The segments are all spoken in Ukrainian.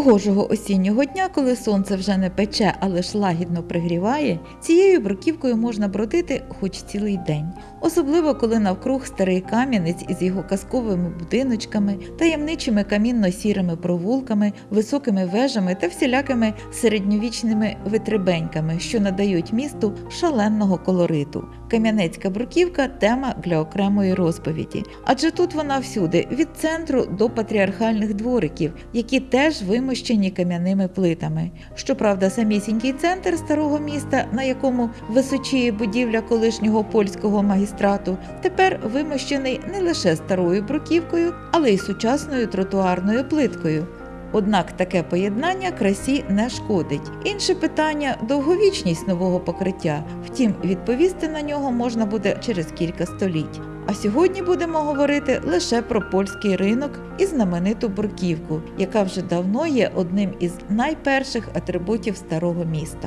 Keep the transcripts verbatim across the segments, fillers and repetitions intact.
Погожого осіннього дня, коли сонце вже не пече, а лиш лагідно пригріває, цією бруківкою можна бродити хоч цілий день. Особливо, коли навкруг старий Кам'янець із його казковими будиночками, таємничими камінно-сірими провулками, високими вежами та всілякими середньовічними витребеньками, що надають місту шаленого колориту. Кам'янецька бруківка – тема для окремої розповіді. Адже тут вона всюди, від центру до патріархальних двориків, які теж вимощені кам'яними плитами. Щоправда, самісінький центр старого міста, на якому височіє будівля колишнього польського магістрату, тепер вимощений не лише старою бруківкою, але й сучасною тротуарною плиткою. Однак таке поєднання красі не шкодить. Інше питання – довговічність нового покриття. Втім, відповісти на нього можна буде через кілька століть. А сьогодні будемо говорити лише про польський ринок і знамениту бруківку, яка вже давно є одним із найперших атрибутів старого міста.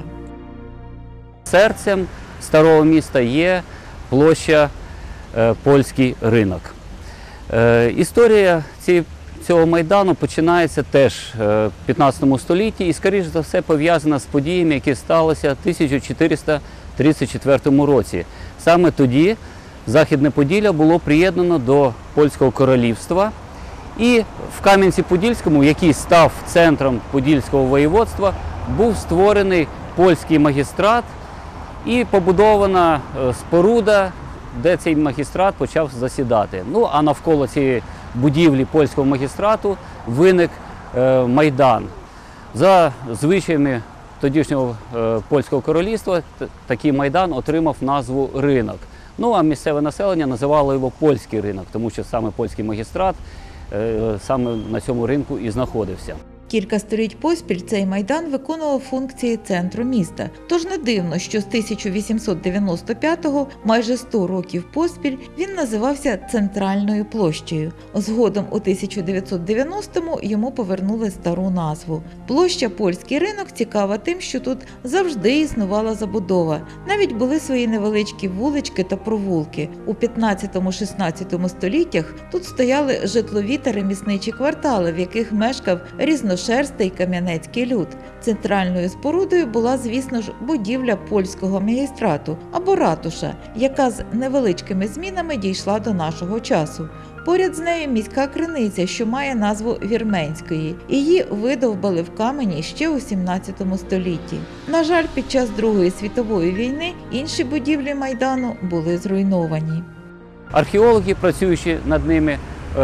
Серцем старого міста є площа е, Польський ринок. Е, історія цієї Цього майдану починається теж в п'ятнадцятому столітті і, скоріш за все, пов'язана з подіями, які сталися в тисяча чотириста тридцять четвертому році. Саме тоді Західне Поділля було приєднано до Польського королівства, і в Кам'янці-Подільському, який став центром Подільського воєводства, був створений польський магістрат і побудована споруда, де цей магістрат почав засідати. Ну, а навколо цієї будівлі польського магістрату виник е, Майдан. За звичаями тодішнього е, польського королівства такий Майдан отримав назву ринок. Ну, а місцеве населення називало його польський ринок, тому що саме польський магістрат е, саме на цьому ринку і знаходився. Кілька століть поспіль цей майдан виконував функції центру міста. Тож не дивно, що з тисяча вісімсот дев'яносто п'ятого, майже сто років поспіль, він називався Центральною площею. Згодом у тисяча дев'ятсот дев'яностому йому повернули стару назву. Площа Польський ринок цікава тим, що тут завжди існувала забудова. Навіть були свої невеличкі вулички та провулки. У п'ятнадцятому-шістнадцятому століттях тут стояли житлові та ремісничі квартали, в яких мешкав різношерстний шерстий кам'янецький люд. Центральною спорудою була, звісно ж, будівля польського магістрату або ратуша, яка з невеличкими змінами дійшла до нашого часу. Поряд з нею міська криниця, що має назву Вірменської. Її видовбали в камені ще у сімнадцятому столітті. На жаль, під час Другої світової війни інші будівлі Майдану були зруйновані. Археологи, працюючи над ними,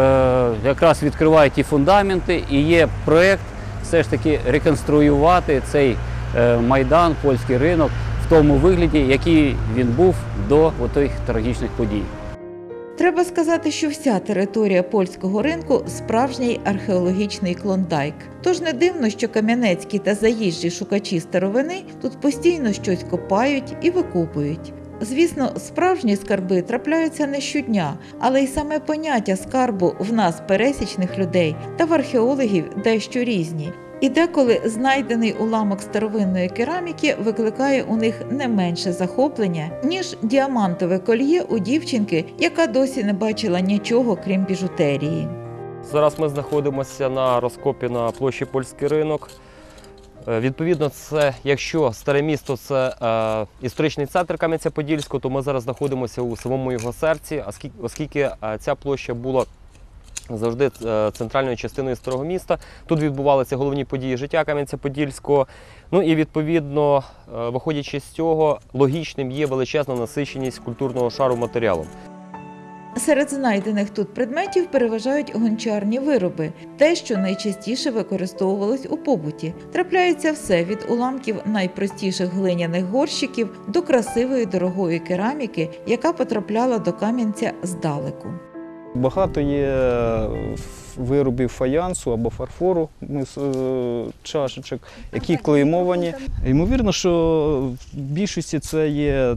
якраз відкривають ті фундаменти, і є проєкт все ж таки реконструювати цей Майдан, польський ринок в тому вигляді, який він був до тих трагічних подій. Треба сказати, що вся територія польського ринку – справжній археологічний клондайк. Тож не дивно, що кам'янецькі та заїжджі шукачі старовини тут постійно щось копають і викопують. Звісно, справжні скарби трапляються не щодня, але й саме поняття скарбу в нас, пересічних людей, та в археологів дещо різні. І деколи знайдений уламок старовинної кераміки викликає у них не менше захоплення, ніж діамантове кольє у дівчинки, яка досі не бачила нічого, крім біжутерії. Зараз ми знаходимося на розкопі на площі Польський ринок. Відповідно, це, якщо старе місто – це е, історичний центр Кам'янця-Подільського, то ми зараз знаходимося у самому його серці, оскільки, оскільки е, ця площа була завжди е, центральною частиною старого міста. Тут відбувалися головні події життя Кам'янця-Подільського. Ну і відповідно, е, виходячи з цього, логічним є величезна насиченість культурного шару матеріалом. Серед знайдених тут предметів переважають гончарні вироби, те, що найчастіше використовувалось у побуті. Трапляється все від уламків найпростіших глиняних горщиків до красивої дорогої кераміки, яка потрапляла до Кам'янця здалеку. Багато є виробів фаянсу або фарфору, чашечок, які клеймовані. Ймовірно, що в більшості це є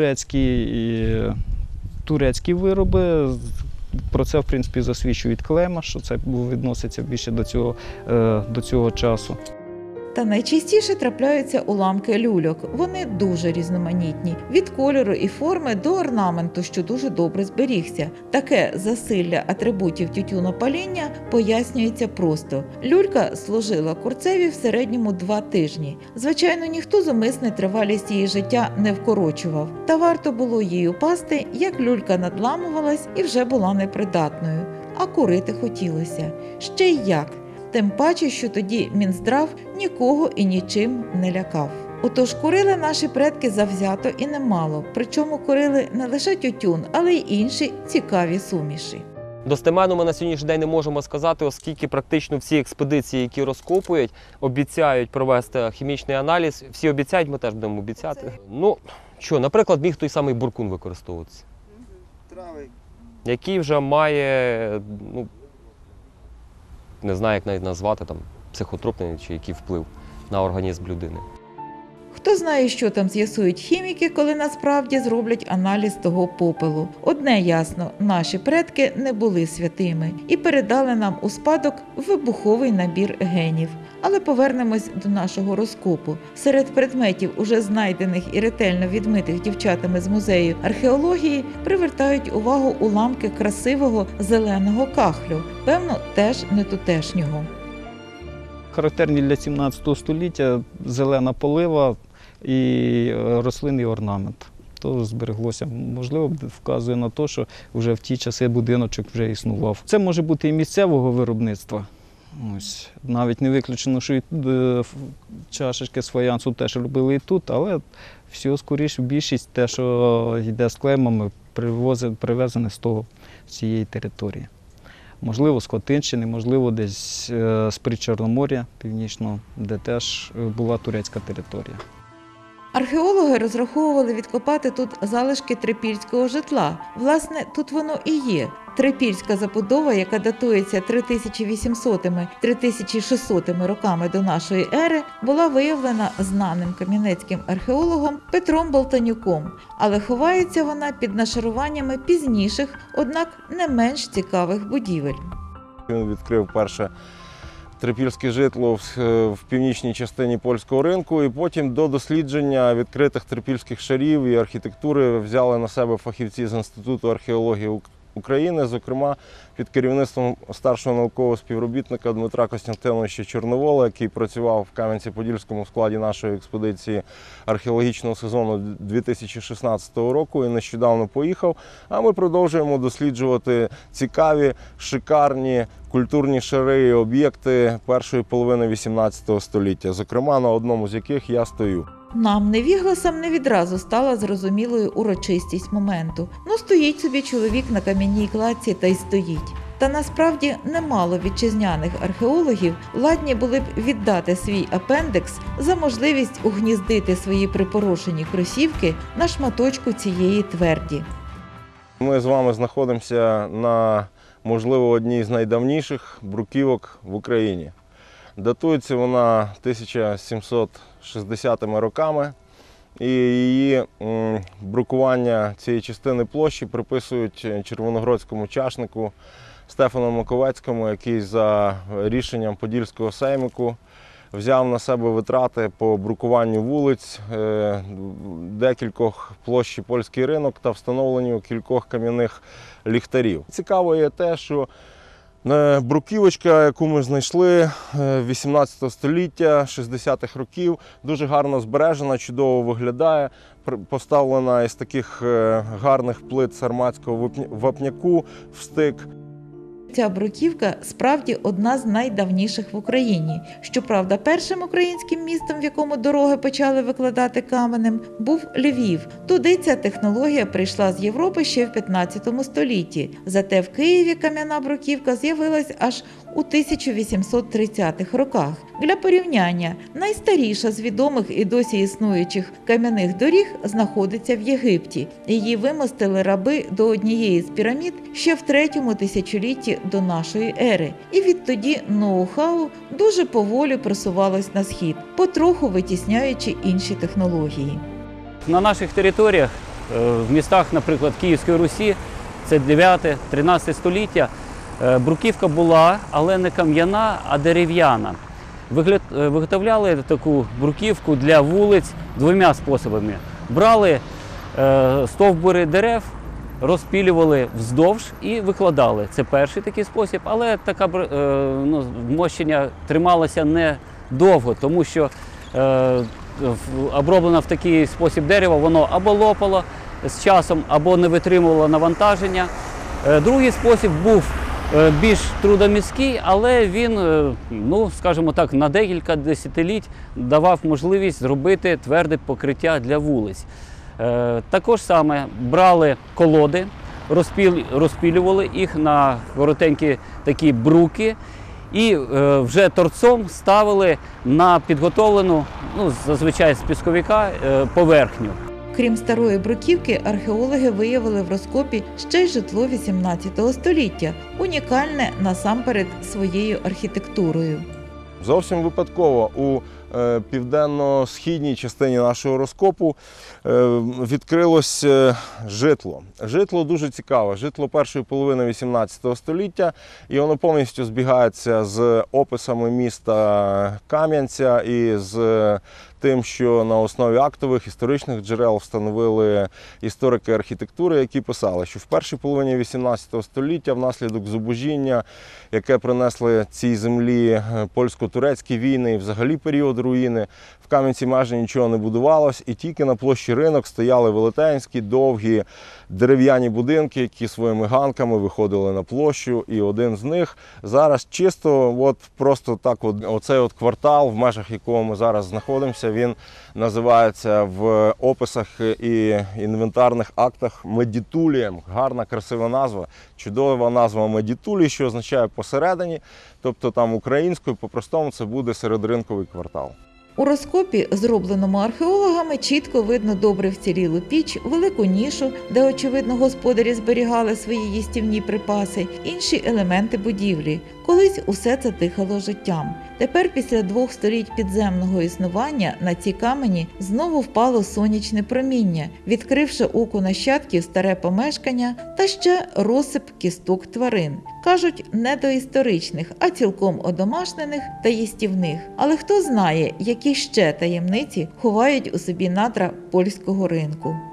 турецькі турецькі вироби. Про це, в принципі, засвідчують клема, що це відноситься більше до цього, до цього часу. Та найчастіше трапляються уламки люльок. Вони дуже різноманітні – від кольору і форми до орнаменту, що дуже добре зберігся. Таке засилля атрибутів тютюнопаління пояснюється просто. Люлька служила курцеві в середньому два тижні. Звичайно, ніхто зумисне тривалість її життя не вкорочував. Та варто було її упасти, як люлька надламувалась і вже була непридатною. А курити хотілося. Ще й як. Тим паче, що тоді Мінздрав нікого і нічим не лякав. Отож, курили наші предки завзято і немало, причому курили не лише тютюн, але й інші цікаві суміші. Достеменно ми на сьогоднішній день не можемо сказати, оскільки практично всі експедиції, які розкопують, обіцяють провести хімічний аналіз. Всі обіцяють, ми теж будемо обіцяти. Ну, що, наприклад, міг той самий буркун використовуватися. Трави. Який вже має, ну, не знаю, як навіть назвати, там, психотропний чи який вплив на організм людини. Хто знає, що там з'ясують хіміки, коли насправді зроблять аналіз того попелу. Одне ясно, наші предки не були святими і передали нам у спадок вибуховий набір генів. Але повернемось до нашого розкопу. Серед предметів, уже знайдених і ретельно відмитих дівчатами з музею археології, привертають увагу уламки красивого зеленого кахлю, певно, теж не тутешнього. Характерні для сімнадцятого століття зелена полива і рослинний орнамент. То збереглося. Можливо, вказує на те, що вже в ті часи будиночок вже існував. Це може бути і місцевого виробництва. Ось. Навіть не виключено, що і чашечки з фаянсу теж робили і тут, але все скоріше більшість те, що йде з клеймами, привезене з того, з цієї території. Можливо, з Хотинщини, можливо, десь з Причорномор'я північного, де теж була турецька територія. Археологи розраховували відкопати тут залишки трипільського житла. Власне, тут воно і є. Трипільська забудова, яка датується три тисячі вісімсотими - три тисячі шістсотими роками до нашої ери, була виявлена знаним кам'янецьким археологом Петром Болтанюком, але ховається вона під нашаруваннями пізніших, однак не менш цікавих будівель. Він відкрив перше трипільське житло в північній частині польського ринку, і потім до дослідження відкритих трипільських шарів і архітектури взяли на себе фахівці з Інституту археології України, зокрема під керівництвом старшого наукового співробітника Дмитра Костянтиновича Чорновола, який працював в Кам'янці-Подільському складі нашої експедиції археологічного сезону дві тисячі шістнадцятого року і нещодавно поїхав. А ми продовжуємо досліджувати цікаві, шикарні культурні шари і об'єкти першої половини вісімнадцятого століття, зокрема на одному з яких я стою. Нам, невігласам, не відразу стала зрозумілою урочистість моменту. Ну, стоїть собі чоловік на кам'яній кладці та й стоїть. Та насправді немало вітчизняних археологів ладні були б віддати свій апендекс за можливість угніздити свої припорошені кросівки на шматочку цієї тверді. Ми з вами знаходимося на, можливо, одній з найдавніших бруківок в Україні. Датується вона тисяча сімсот шістдесятими роками, і її брукування цієї частини площі приписують червоноградському чашнику Стефану Маковецькому, який за рішенням Подільського сеймику взяв на себе витрати по брукуванню вулиць, декількох площі Польський ринок та встановленню кількох кам'яних ліхтарів. Цікаво є те, що бруківочка, яку ми знайшли вісімнадцятого століття, шістдесятих років, дуже гарно збережена, чудово виглядає, поставлена із таких гарних плит сарматського вапняку в стик. Ця бруківка справді одна з найдавніших в Україні. Щоправда, першим українським містом, в якому дороги почали викладати каменем, був Львів. Туди ця технологія прийшла з Європи ще в п'ятнадцятому столітті. Зате в Києві кам'яна бруківка з'явилась аж у тисяча вісімсот тридцятих роках. Для порівняння, найстаріша з відомих і досі існуючих кам'яних доріг знаходиться в Єгипті. Її вимостили раби до однієї з пірамід ще в третьому тисячолітті до нашої ери. І відтоді ноу-хау дуже поволі просувалось на схід, потроху витісняючи інші технології. На наших територіях, в містах, наприклад, Київської Русі, це дев'яте-тринадцяте століття, бруківка була, але не кам'яна, а дерев'яна. Вигля- Виготовляли таку бруківку для вулиць двома способами. Брали е, стовбури дерев, розпілювали вздовж і викладали. Це перший такий спосіб, але така е, ну, вмощення трималося не довго, тому що е, оброблене в такий спосіб дерево, воно або лопало з часом, або не витримувало навантаження. Е, другий спосіб був е, більш трудомісткий, але він, е, ну, скажімо так, на декілька десятиліть давав можливість зробити тверде покриття для вулиць. Е, також саме брали колоди, розпіл, розпілювали їх на коротенькі такі бруки і е, вже торцом ставили на підготовлену, ну, зазвичай з пісковика, е, поверхню. Крім старої бруківки, археологи виявили в розкопі ще й житло вісімнадцятого століття, унікальне насамперед своєю архітектурою. Зовсім випадково у е, південно-східній частині нашого розкопу е, відкрилось е, житло. Житло дуже цікаве. Житло першої половини вісімнадцятого століття, і воно повністю збігається з описами міста Кам'янця і з тим, що на основі актових історичних джерел встановили історики архітектури, які писали, що в першій половині вісімнадцятого століття внаслідок зубожіння, яке принесли цій землі польсько-турецькі війни і взагалі період руїни, в Кам'янці майже нічого не будувалось, і тільки на площі Ринок стояли велетенські, довгі дерев'яні будинки, які своїми ганками виходили на площу, і один з них зараз чисто, от просто так, от, оцей от квартал, в межах якого ми зараз знаходимося, він називається в описах і інвентарних актах Медітулієм. Гарна, красива назва, чудова назва Медітулі, що означає посередині, тобто там українською, по-простому це буде середринковий квартал. У розкопі, зробленому археологами, чітко видно добре вцілілу піч, велику нішу, де, очевидно, господарі зберігали свої їстівні припаси, інші елементи будівлі. Колись усе це дихало життям. Тепер, після двох століть підземного існування, на ці камені знову впало сонячне проміння, відкривши оку нащадків старе помешкання та ще розсип кісток тварин. Кажуть, не доісторичних, а цілком одомашнених та їстівних. Але хто знає, які ще таємниці ховають у собі надра польського ринку.